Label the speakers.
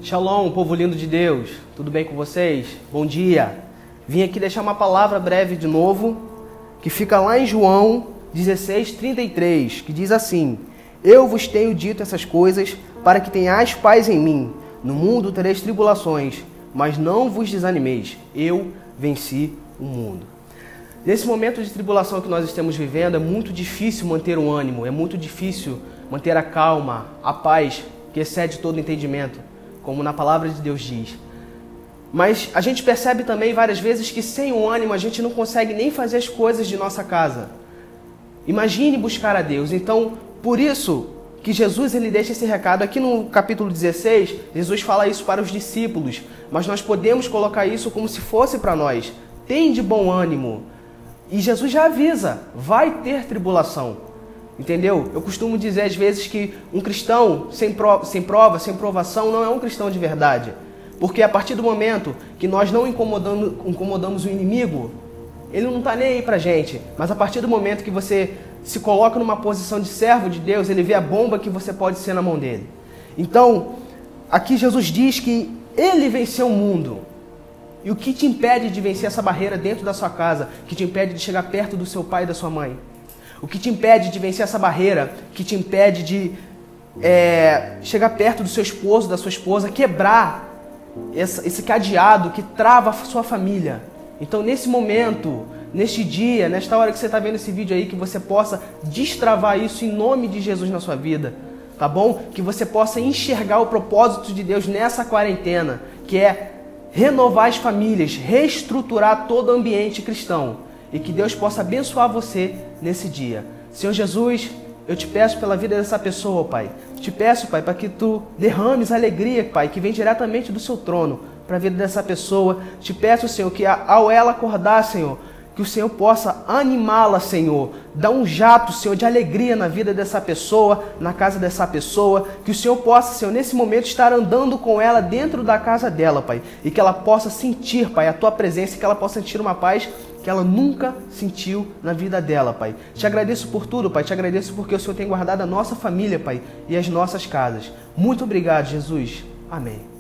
Speaker 1: Shalom, povo lindo de Deus, tudo bem com vocês? Bom dia! Vim aqui deixar uma palavra breve de novo, que fica lá em João 16:33, que diz assim: Eu vos tenho dito essas coisas para que tenhais paz em mim. No mundo tereis tribulações, mas não vos desanimeis, eu venci o mundo. Nesse momento de tribulação que nós estamos vivendo, é muito difícil manter o ânimo, é muito difícil manter a calma, a paz, que excede todo entendimento, como na palavra de Deus diz. Mas a gente percebe também várias vezes que sem o ânimo a gente não consegue nem fazer as coisas de nossa casa. Imagine buscar a Deus. Então, por isso que Jesus ele deixa esse recado. Aqui no capítulo 16, Jesus fala isso para os discípulos, mas nós podemos colocar isso como se fosse para nós. Tem de bom ânimo. E Jesus já avisa, vai ter tribulação. Entendeu? Eu costumo dizer às vezes que um cristão sem prova, sem provação, não é um cristão de verdade. Porque a partir do momento que nós não incomodamos o inimigo, ele não está nem aí pra gente. Mas a partir do momento que você se coloca numa posição de servo de Deus, ele vê a bomba que você pode ser na mão dele. Então, aqui Jesus diz que ele venceu o mundo. E o que te impede de vencer essa barreira dentro da sua casa, que te impede de chegar perto do seu pai e da sua mãe? O que te impede de vencer essa barreira, que te impede de chegar perto do seu esposo, da sua esposa, quebrar esse cadeado que trava a sua família. Então, nesse momento, neste dia, nesta hora que você está vendo esse vídeo aí, que você possa destravar isso em nome de Jesus na sua vida, tá bom? Que você possa enxergar o propósito de Deus nessa quarentena, que é renovar as famílias, reestruturar todo o ambiente cristão. E que Deus possa abençoar você nesse dia. Senhor Jesus, eu te peço pela vida dessa pessoa, Pai. Te peço, Pai, para que Tu derrames alegria, Pai, que vem diretamente do Seu trono para a vida dessa pessoa. Te peço, Senhor, que ao ela acordar, Senhor, que o Senhor possa animá-la, Senhor. Dar um jato, Senhor, de alegria na vida dessa pessoa, na casa dessa pessoa. Que o Senhor possa, Senhor, nesse momento estar andando com ela dentro da casa dela, Pai. E que ela possa sentir, Pai, a Tua presença, e que ela possa sentir uma paz que ela nunca sentiu na vida dela, Pai. Te agradeço por tudo, Pai. Te agradeço porque o Senhor tem guardado a nossa família, Pai, e as nossas casas. Muito obrigado, Jesus. Amém.